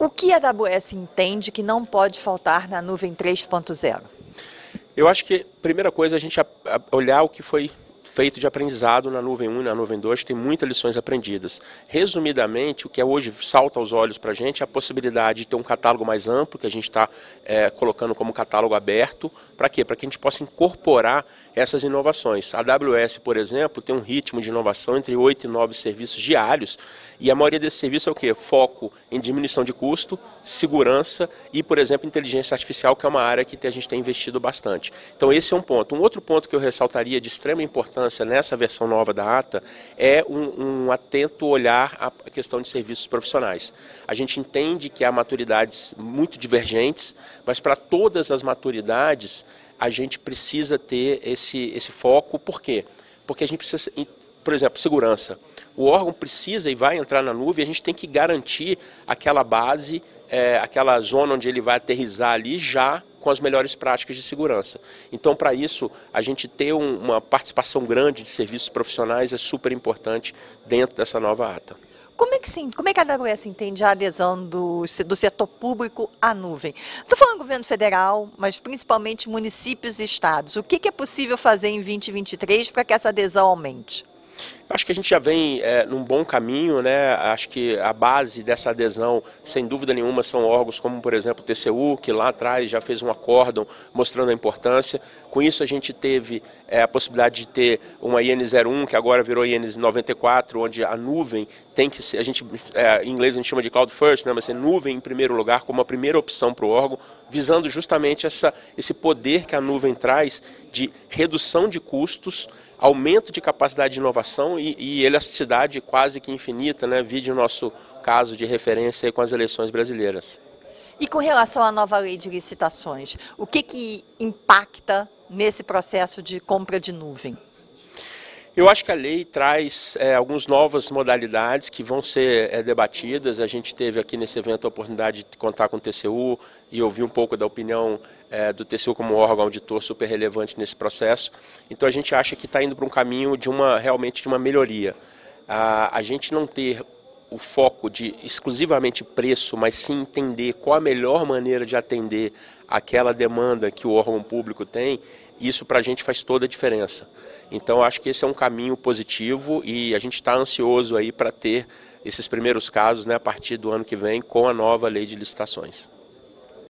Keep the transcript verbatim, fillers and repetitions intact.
O que a AWS entende que não pode faltar na nuvem três ponto zero? Eu acho que a primeira coisa é a gente olhar o que foi feito de aprendizado na nuvem um e na nuvem dois, tem muitas lições aprendidas. Resumidamente, o que hoje salta aos olhos para a gente é a possibilidade de ter um catálogo mais amplo, que a gente está é, colocando como catálogo aberto. Para quê? Para que a gente possa incorporar essas inovações. A AWS, por exemplo, tem um ritmo de inovação entre oito e nove serviços diários, e a maioria desses serviços é o quê? Foco em diminuição de custo, segurança e, por exemplo, inteligência artificial, que é uma área que a gente tem investido bastante. Então esse é um ponto. Um outro ponto que eu ressaltaria de extrema importância nessa versão nova da ATA é um, um atento olhar à questão de serviços profissionais. A gente entende que há maturidades muito divergentes, mas para todas as maturidades a gente precisa ter esse, esse foco. Por quê? Porque a gente precisa, por exemplo, segurança. O órgão precisa e vai entrar na nuvem, a gente tem que garantir aquela base, é, aquela zona onde ele vai aterrissar ali já com as melhores práticas de segurança. Então, para isso, a gente ter um, uma participação grande de serviços profissionais é super importante dentro dessa nova ATA. Como é que, sim, como é que a AWS entende a adesão do, do setor público à nuvem? Estou falando governo federal, mas principalmente municípios e estados. O que, que é possível fazer em dois mil e vinte e três para que essa adesão aumente? Acho que a gente já vem é, num bom caminho, né? Acho que a base dessa adesão, sem dúvida nenhuma, são órgãos como, por exemplo, o T C U, que lá atrás já fez um acórdão mostrando a importância. Com isso a gente teve é, a possibilidade de ter uma I N zero um, que agora virou I N noventa e quatro, onde a nuvem tem que ser, a gente, é, em inglês a gente chama de cloud first, né? Mas é nuvem em primeiro lugar, como a primeira opção para o órgão, visando justamente essa, esse poder que a nuvem traz de redução de custos, aumento de capacidade de inovação e, e elasticidade quase que infinita, né? Vide o nosso caso de referência aí com as eleições brasileiras. E com relação à nova lei de licitações, o que, que impacta nesse processo de compra de nuvem? Eu acho que a lei traz é, algumas novas modalidades que vão ser é, debatidas. A gente teve aqui nesse evento a oportunidade de contar com o T C U e ouvir um pouco da opinião é, do T C U como órgão auditor super relevante nesse processo. Então a gente acha que está indo para um caminho de uma, realmente de uma melhoria. A, a gente não ter o foco de exclusivamente preço, mas sim entender qual a melhor maneira de atender aquela demanda que o órgão público tem, isso para a gente faz toda a diferença. Então acho que esse é um caminho positivo e a gente está ansioso aí para ter esses primeiros casos, né, a partir do ano que vem com a nova lei de licitações.